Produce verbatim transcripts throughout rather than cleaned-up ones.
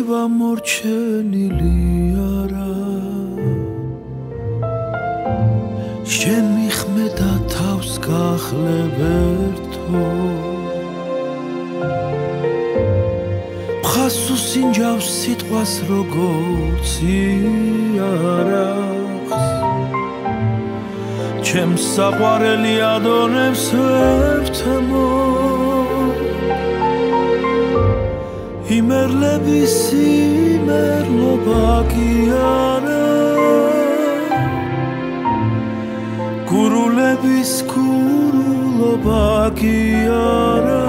მტკივა მორჩენილი არა შენ მიხმედა თავს გახლებერთო ხასუსინჯავს სიტყვას როგორც იარაღს ჩემს საყვარელი ადონებს ვერთმო იმერლების იმერლობა კი არა გურულების გურულობა კი არა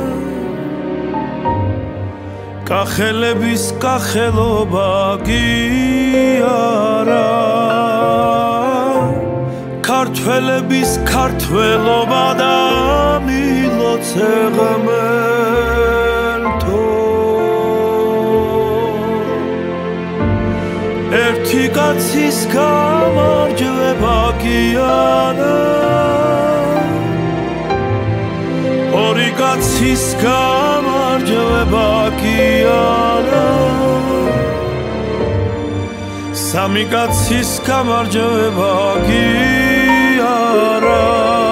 კახელების კახელობა კი არა ქართველების ქართველობა და მილოცე ღმერთო ერთი კაცის გამარჯვება კი არა ორი კაცის გამარჯვება კი არა სამი კაცის გამარჯვება კი არა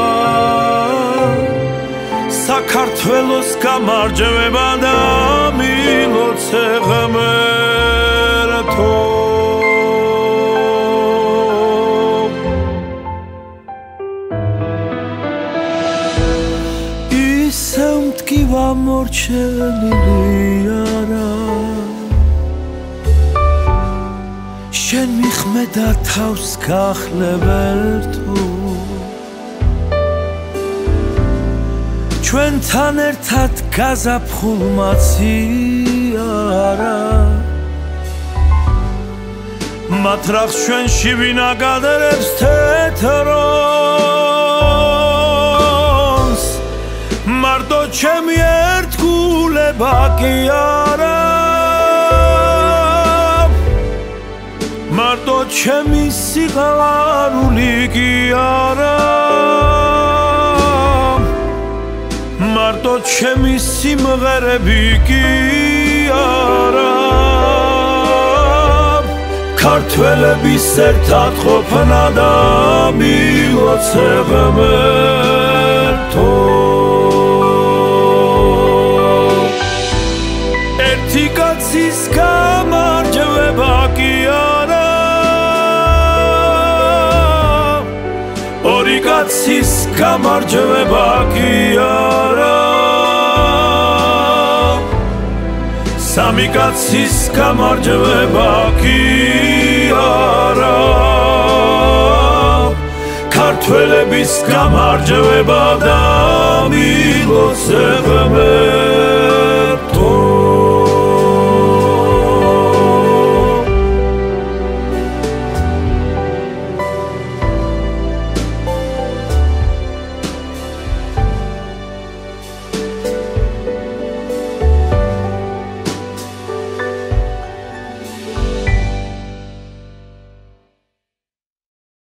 საქართველოს გამარჯვება და მილოცე ღმერთო ისევ მტკივა მორჩენილი არა შენ მიხმედა თავს გახლებერთო ჩვენთან ერთად გაზაფხულმაცი არა მათ რახს ჩვენში ვინ აგადრებს თეთრონს მარტო ჩემი ერთგულება კი არა მარტო ჩემი სიყვარული კი არა მარტო ჩემი სიმღერები კი არა ქართველების ერთად ყოფნა და მილოცე ღმერთო ერთი კაცის გამარჯვება კი არა ორი კაცის გამარჯვება კი არა სამი კაცის გამარჯვება კი არა ქართველების გამარჯვება და მილოცე ღმერთო